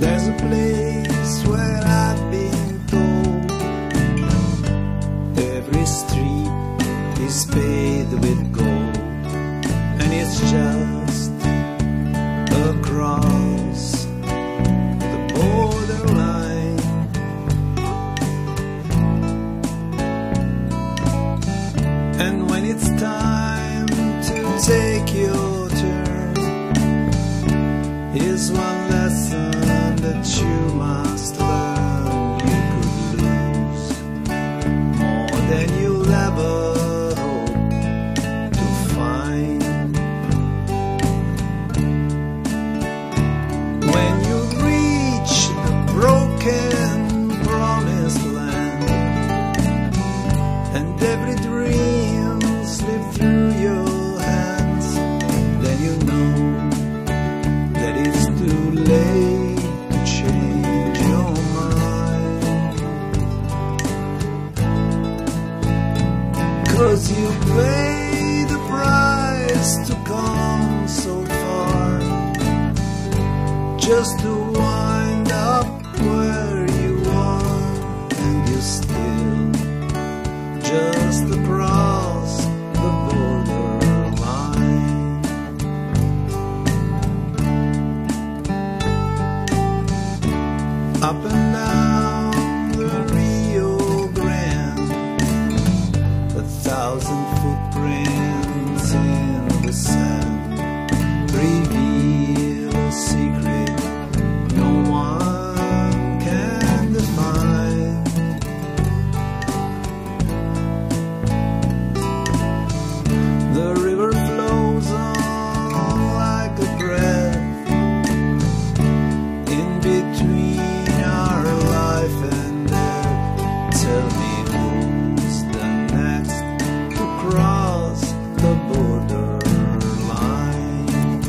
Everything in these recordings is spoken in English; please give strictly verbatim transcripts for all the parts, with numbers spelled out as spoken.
There's a place where I've been told every street is paved with gold, and it's just across the borderline. And when it's time to take your turn, here's one lesson that you must learn: you could lose more than you'll ever hope to find. When you reach the broken promised land, and every dream slips through your hands, then you know that it's too late to change your mind. 'Cause you pay the price to come so far, just to wind up where you are, and you're still just across the borderline. Up and down the Rio Grande, a thousand footprints in the sand reveal a secret no one can define. The river flows on like a breath in between our life and death. Tell me who's the next to cross the borderline.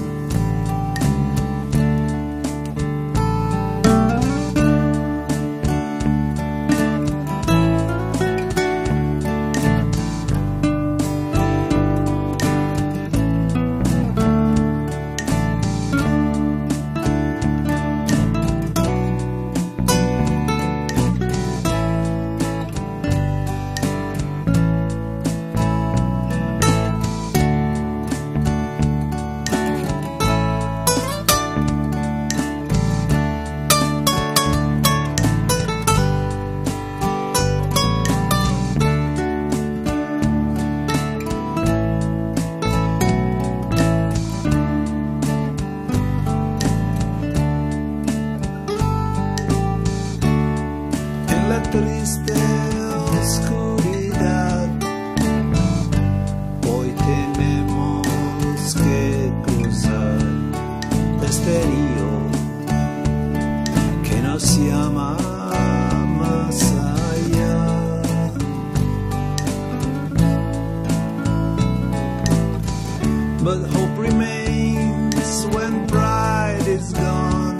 La triste oscuridad, hoy tenemos que cruzar este río que nos llama más allá. But hope remains when pride is gone,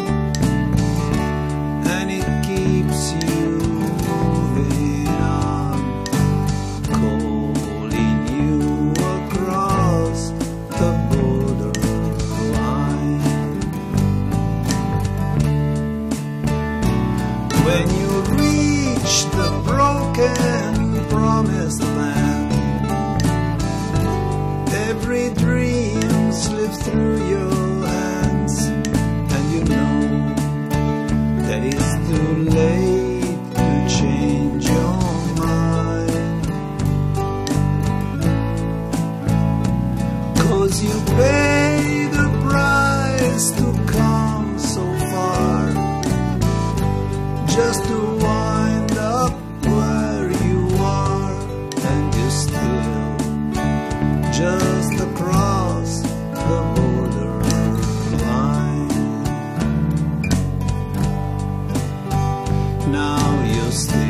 and it keeps you moving on, calling you across the borderline. When you reach the broken promised land, every dream slips through your hands, and you know that it's too late to change your mind. 'Cause you pay the price to come so far, just to wind up where you are, and you're still just across the borderline. Now you're still